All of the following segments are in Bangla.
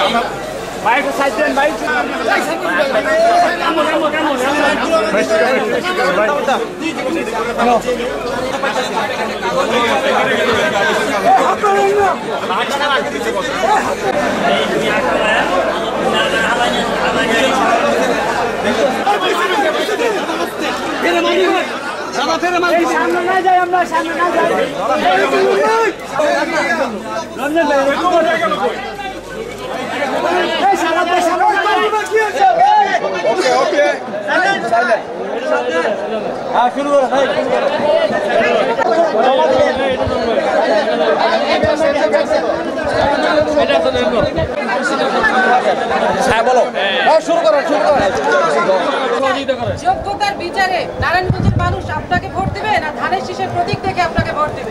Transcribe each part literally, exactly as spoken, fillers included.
Baik kesajian baik. Kamu kamu kamu. সামনে না যাই আমরা সামনে না যাই ওকে ওকে হ্যাঁ শুরু করো ভাই হ্যাঁ বলো হ্যাঁ শুরু করো শুরু করো যোগ্যতার বিচারে নারায়ণগঞ্জের মানুষ আপনাকে ভোট দিবে না ধানের শীষের প্রতীক থেকে আপনাকে ভোট দিবে?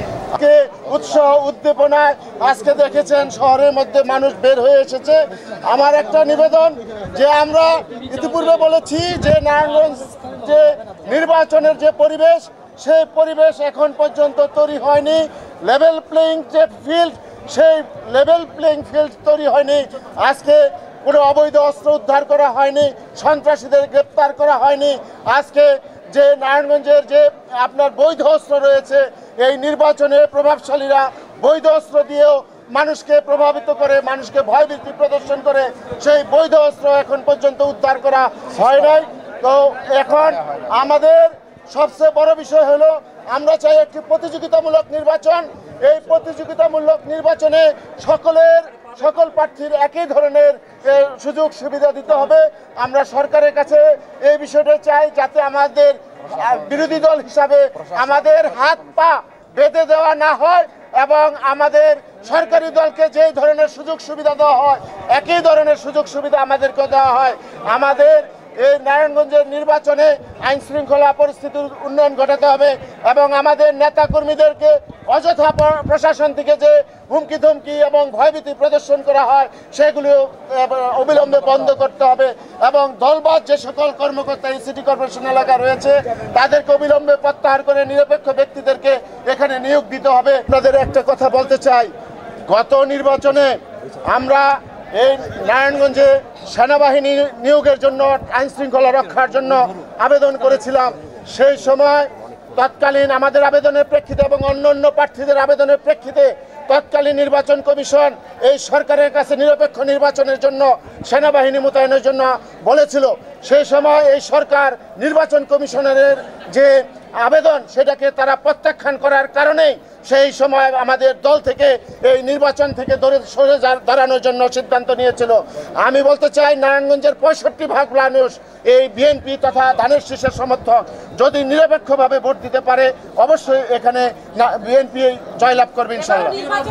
উৎসাহ উদ্দীপনায় আজকে দেখেছেন শহরের মধ্যে মানুষ বের হয়ে এসেছে। আমার একটা নিবেদন যে আমরা ইতিপূর্বে বলেছি যে নারায়ণগঞ্জ যে নির্বাচনের যে পরিবেশ সেই পরিবেশ এখন পর্যন্ত তৈরি হয়নি। লেভেল প্লেইং যে ফিল্ড সেই লেভেল প্লেইং ফিল্ড তৈরি হয়নি। আজকে কোনো অবৈধ অস্ত্র উদ্ধার করা হয়নি, সন্ত্রাসীদের গ্রেপ্তার করা হয়নি। আজকে যে নারায়ণগঞ্জের যে আপনার বৈধ অস্ত্র রয়েছে এই নির্বাচনে প্রভাবশালীরা বৈধ অস্ত্র দিয়েও মানুষকে প্রভাবিত করে মানুষকে ভয়ভীতি প্রদর্শন করে সেই বৈধ অস্ত্র এখন পর্যন্ত উদ্ধার করা হয় নাই। তো এখন আমাদের সবচেয়ে বড় বিষয় হলো আমরা চাই একটি প্রতিযোগিতামূলক নির্বাচন। এই প্রতিযোগিতামূলক নির্বাচনে সকলের সকল প্রার্থীর একই ধরনের সুযোগ সুবিধা দিতে হবে। আমরা সরকারের কাছে এই বিষয়টা চাই যাতে আমাদের বিরোধী দল হিসাবে আমাদের হাত পা বেঁধে দেওয়া না হয় এবং আমাদের সরকারি দলকে যে ধরনের সুযোগ সুবিধা দেওয়া হয় একই ধরনের সুযোগ সুবিধা আমাদেরকে দেওয়া হয়। আমাদের এই নারায়ণগঞ্জের নির্বাচনে আইন শৃঙ্খলা পরিস্থিতির উন্নয়ন ঘটাতে হবে এবং আমাদের নেতা কর্মীদেরকে অযথা প্রশাসন থেকে যে হুমকি ধমকি এবং ভয়ভীতি প্রদর্শন করা হয় সেগুলো অবিলম্বে বন্ধ করতে হবে এবং দলবদ্ধ যে সকল কর্মকর্তা এই সিটি কর্পোরেশন এলাকা রয়েছে তাদেরকে অবিলম্বে প্রত্যাহার করে নিরপেক্ষ ব্যক্তিদেরকে এখানে নিয়োগ দিতে হবে। আপনাদের একটা কথা বলতে চাই, গত নির্বাচনে আমরা এই নারায়ণগঞ্জে সেনাবাহিনী নিয়োগের জন্য আইন শৃঙ্খলা রক্ষার জন্য আবেদন করেছিলাম। সেই সময় তৎকালীন আমাদের আবেদনের প্রেক্ষিতে এবং অন্য অন্য প্রার্থীদের আবেদনের প্রেক্ষিতে তৎকালীন নির্বাচন কমিশন এই সরকারের কাছে নিরপেক্ষ নির্বাচনের জন্য সেনাবাহিনী মোতায়েনের জন্য বলেছিল। সেই সময় এই সরকার নির্বাচন কমিশনারের যে আবেদন সেটাকে তারা প্রত্যাখ্যান করার কারণেই সেই সময় আমাদের দল থেকে এই নির্বাচন থেকে দূরে সরে দাঁড়ানোর জন্য সিদ্ধান্ত নিয়েছিল। আমি বলতে চাই নারায়ণগঞ্জের পঁয়ষট্টি ভাগ মানুষ এই বিএনপি তথা ধানের শীষের সমর্থক। যদি নিরপেক্ষভাবে ভোট দিতে পারে অবশ্যই এখানে বিএনপি জয়লাভ করবে ইনশাআল্লাহ।